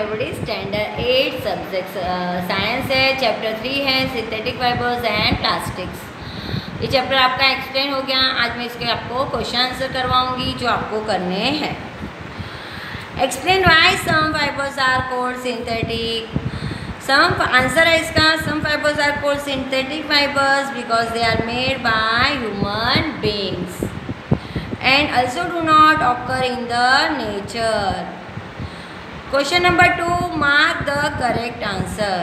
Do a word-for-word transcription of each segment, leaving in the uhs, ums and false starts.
Everybody standard eight subjects science है, chapter three है synthetic fibres and plastics. ये chapter आपका एक्सप्लेन हो गया। आज मैं इसके आपको क्वेश्चन आंसर करवाऊंगी जो आपको करने हैं। Explain why some fibres are called synthetic. Some answer है इसका, some fibres are called synthetic fibres because they are made by human beings and also do not occur in the nature. Question number two, mark the correct answer.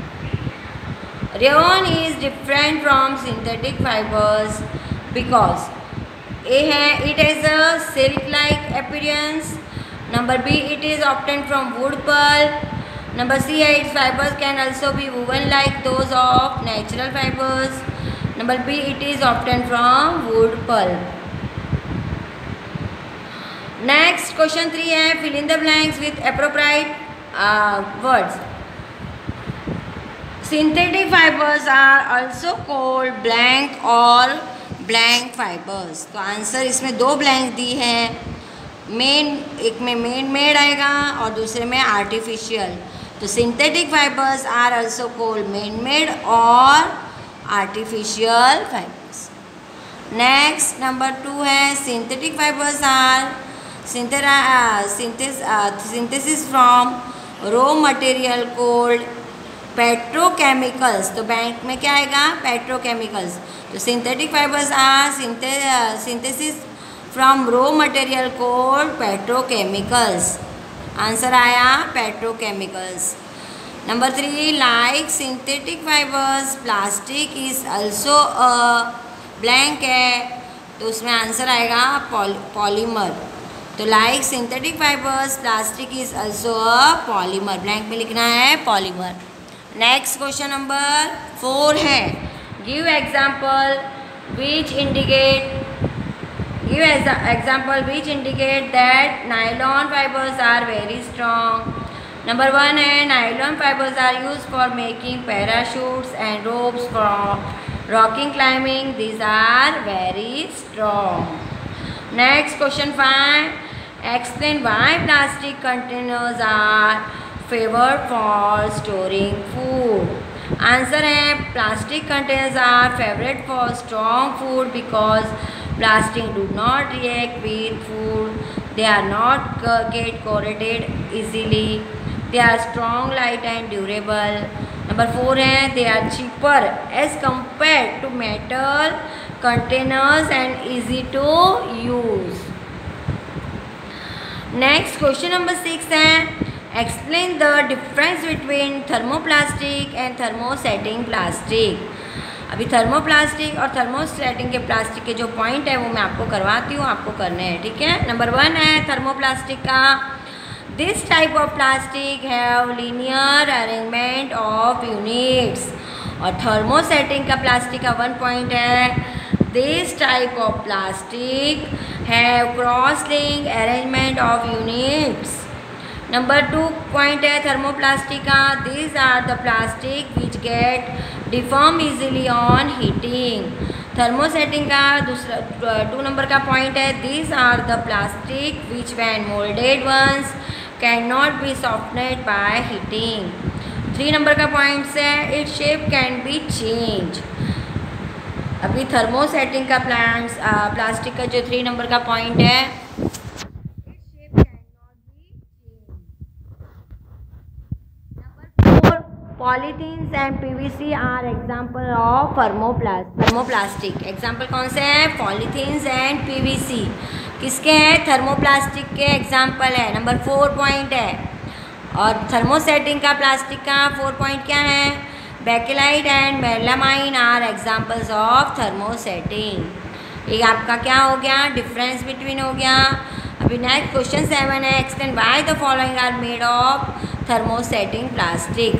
Rayon is different from synthetic fibers because A है it has a silk like appearance. Number B, it is obtained from wood pulp. Number C है its fibers can also be woven like those of natural fibers. Number B, it is obtained from wood pulp. Next question three है, fill in the blanks with appropriate words. Synthetic fibres are also called blank और blank fibres. तो answer इसमें दो blank दी है, main एक में main made आएगा और दूसरे में आर्टिफिशियल। तो synthetic fibres are also called man made और artificial fibres. Next number two है, synthetic fibres are synthesis from raw material called petrochemicals। तो बैंक में क्या आएगा, पेट्रोकेमिकल्स। तो synthetic fibres are synthesis from raw material called petrochemicals। Answer आया petrochemicals. Number three, like synthetic fibres plastic is also blank है, तो उसमें answer आएगा पॉलीमर। तो like synthetic fibres plastic is also a polymer, blank में लिखना है polymer. Next question number four है, give example which indicate give example which indicate that nylon fibres are very strong. Number one है, nylon fibres are use for making parachutes and ropes for rocking climbing, this are very strong. Next question five, explain why plastic containers are favored for storing food. Answer है, plastic containers are favorite for strong food because plastic do not react with food. They are not get corroded easily. They are strong, light and durable. Number four है, they are cheaper as compared to metal containers and easy to use. Next question number six है, explain the difference between thermoplastic and thermosetting plastic. अभी thermoplastic और thermosetting के plastic के जो point है वो मैं आपको करवाती हूँ, आपको करने हैं, ठीक है। नंबर वन है थर्मोप्लास्टिक का, this type of plastic have linear arrangement of units. और थर्मोसेटिंग का प्लास्टिक का वन पॉइंट है, this type of plastic have cross-linked arrangement of units. Number two point है thermoplastic का, these are the plastic which get deform easily on heating. thermosetting का दूसरा two number का point है, these are the plastic which when molded once cannot be softened by heating. Three number का point है, its shape can be changed. अभी thermosetting का plants plastic का जो थ्री नंबर का पॉइंट है, number four, polythenes and PVC are example of thermoplast thermoplastic. Example कौन से हैं, पॉलीथीन्स एंड पीवीसी किसके हैं, थर्मोप्लास्टिक के एग्जांपल है। नंबर फोर पॉइंट है। और थर्मोसेटिंग का प्लास्टिक का फोर पॉइंट क्या है, Bakelite and melamine are examples of thermosetting. ये आपका क्या हो गया, डिफरेंस बिटवीन हो गया। अभी नेक्स्ट क्वेश्चन सेवन है, explain why the following are made of thermosetting plastic.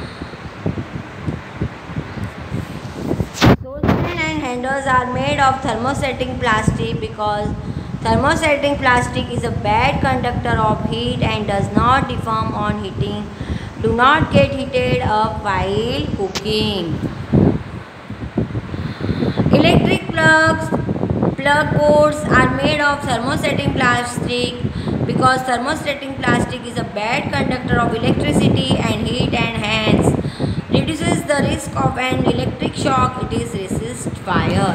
Saucepan and handles are made of thermosetting plastic because thermosetting plastic is a bad conductor of heat and does not deform on heating. Do not get heated up while cooking. Electric plugs Plug cords are made of thermostatic plastic because thermostatic plastic is a bad conductor of electricity and heat and hence reduces the risk of an electric shock. It is resist fire.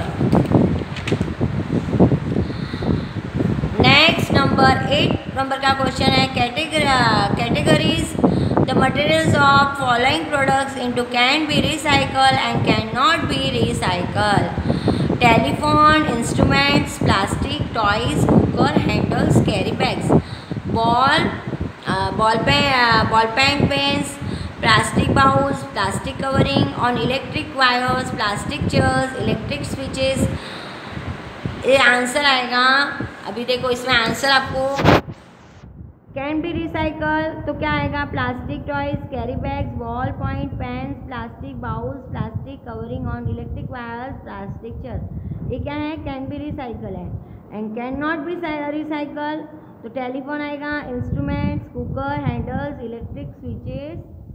Next number eight number का question है categories the materials of following products into can be recycle and can not be recycle. Telephone, instruments, plastic, toys, cooker, handles, carry bags. Ball ball pen ball pen pens, plastic bowls, plastic covering on electric wires, plastic chairs, electric switches. ये answer आएगा. अभी देखो इसमें answer आपको can be recycle तो क्या आएगा? Plastic toys, carry bags, ball point pens, plastic bowls, plastic covering on electric wires, plastic chair. ये क्या है? कैन बी रिसाइकल है. And can not be recycle तो टेलीफोन आएगा, instruments, cooker, handles, electric switches.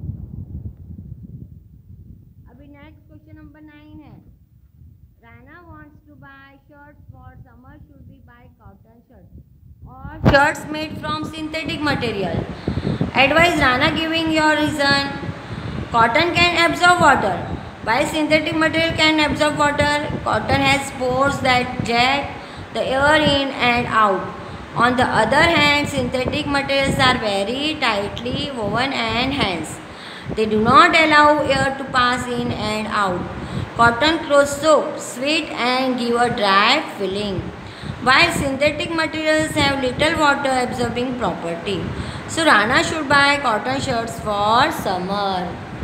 अभी नेक्स्ट क्वेश्चन नंबर नाइन है. Rana wants to buy shirts for summer. Should we buy cotton shirts or shirts made from synthetic material? Advise Rana giving your reason. Cotton can absorb water, while synthetic material can absorb water. Cotton has pores that jet the air in and out. On the other hand, synthetic materials are very tightly woven and hence they do not allow air to pass in and out. Cotton clothes soak, sweat and give a dry feeling, while synthetic materials have little water absorbing property. So Rana should buy cotton shirts for summer.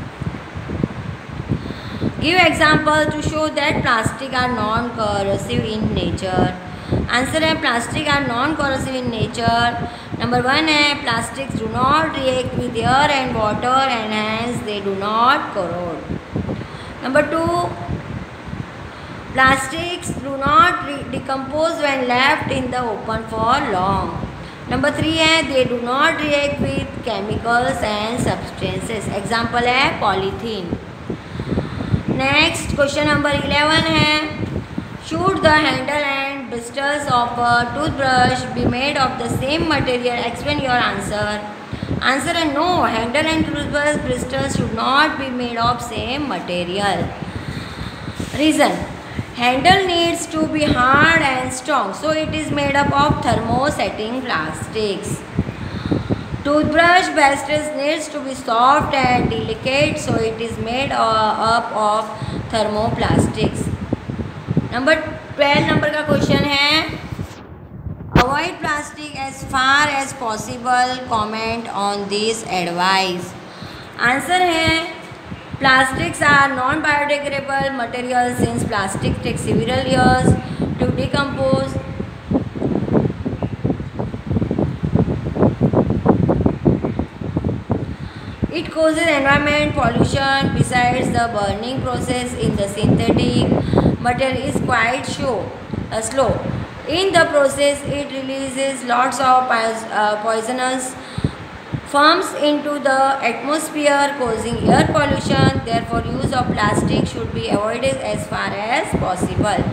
Give example to show that plastic are non-corrosive in nature. Answer है plastic are non-corrosive in nature. Number one है plastics do not react with air and water and hence they do not corrode. Number two, plastics do not decompose when left in the open for long. Number three है they do not react with chemicals and substances. Example है polythene. Next question number eleven है should the handle and bristles of a toothbrush be made of the same material? Explain your answer. Answer है no, handle and toothbrush bristles should not be made of same material. Reason, handle needs to be hard and strong, so it is made up of thermosetting plastics. Toothbrush bristles needs to be soft and delicate, so it is made up of thermoplastics. Number twelve number का question है Avoid plastic as far as possible. Comment on this advice. Answer है plastics are non-biodegradable materials since plastic takes several years to decompose. It causes environment pollution. Besides, the burning process in the synthetic material is quite show, uh, slow. In the process, it releases lots of uh, poisonous fumes into the atmosphere, causing air pollution. Therefore, use of plastic should be avoided as far as possible.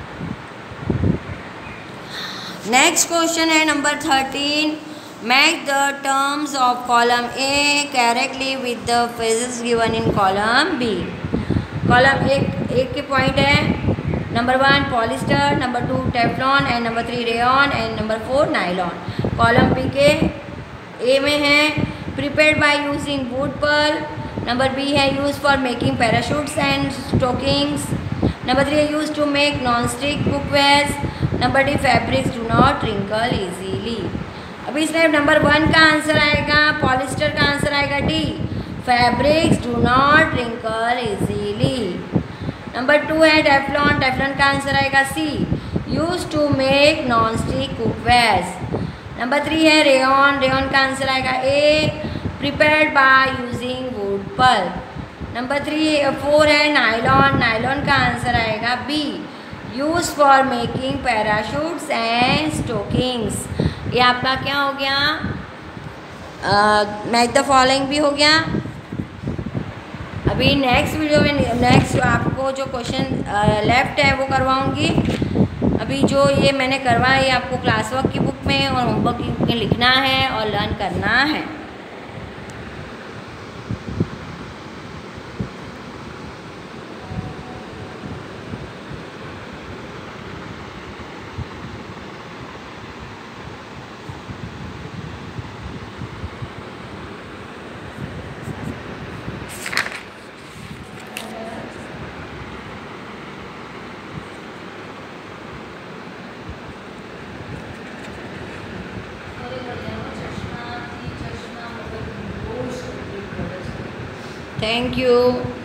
Next question है number thirteen. Match the terms of column A correctly with the phrases given in column B. Column एक एक के point है number one polyester, number two teflon and number three rayon and number four nylon. Column B के A में है prepared by using wood pulp. Number B है used for making parachutes and stockings. Number three है used to make non-stick cookwares. Number D fabrics do not wrinkle easily. अभी इसमें number one का answer आएगा polyester का answer आएगा D fabrics do not wrinkle easily. Number two है Teflon Teflon का answer आएगा C use to make non stick cookwares. Number three है रेयॉन रेयॉन का आंसर आएगा A prepared by using wood pulp. Number three four है nylon nylon का answer आएगा B use for making parachutes and stockings. ये आपका क्या हो गया मैच द फॉलोइंग भी हो गया. अभी नेक्स्ट वीडियो में नेक्स्ट आपको जो क्वेश्चन लेफ्ट है वो करवाऊंगी. अभी जो ये मैंने करवाया ये आपको क्लास वर्क की बुक में और होमवर्क की बुक में लिखना है और लर्न करना है। Thank you.